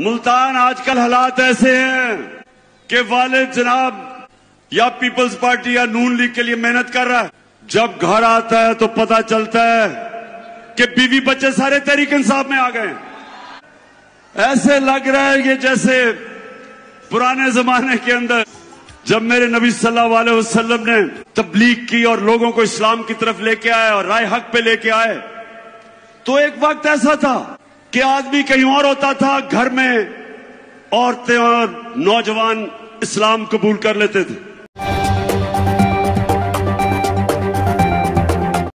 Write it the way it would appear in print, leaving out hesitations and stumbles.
मुल्तान आजकल हालात ऐसे हैं कि वालिद जनाब या पीपल्स पार्टी या नून लीग के लिए मेहनत कर रहा है, जब घर आता है तो पता चलता है कि बीवी बच्चे सारे तहरीक इंसाफ में आ गए। ऐसे लग रहा है ये जैसे पुराने जमाने के अंदर जब मेरे नबी सल्लल्लाहु अलैहि वसल्लम ने तबलीग की और लोगों को इस्लाम की तरफ लेके आए और राय हक पे लेके आए, तो एक वक्त ऐसा था कि आदमी कहीं और होता था, घर में औरतें और नौजवान इस्लाम कबूल कर लेते थे।